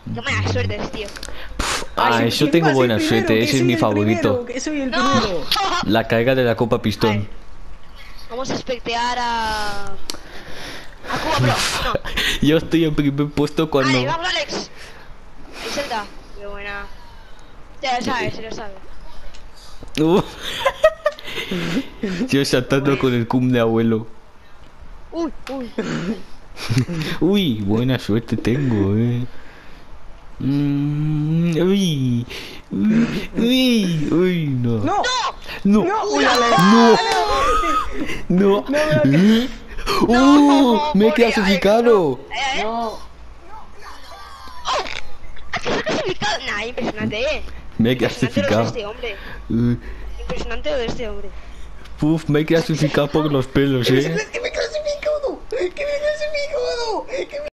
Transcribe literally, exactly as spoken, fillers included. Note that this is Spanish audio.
Qué mala suerte es, tío. Ah, Ay, eso ¿quién tengo va a ser buena primero? suerte, Que ese es soy mi el favorito. primero, que soy el ¡No! primero. La caída de la copa pistón. Vale. Vamos a espectear a... A Cuba, bro. No. Yo estoy en primer puesto cuando... Vale, vamos, Alex. Ahí salta. Qué buena. Ya lo sabes, se lo sabe. Uh. Yo saltando con el cum de abuelo. Uy, uy. Uy, buena suerte tengo, eh. Mm, uy, uy, uy, uy, no. ¡No! No, ¡No! no, ¡Uy, Alex! no. No, no, ¡Uh! No, ¡Me he pobre clasificado! Alex, no. ¿Eh? no. ¿A qué se ha clasificado? Nah, impresionante, eh. Me he Impresionante lo de clasificado. este hombre. Uh, Impresionante lo de este hombre. Uf, me he clasificado por los pelos, eh. ¡Que me clasificado! ¡Que me clasificado! ¡Que me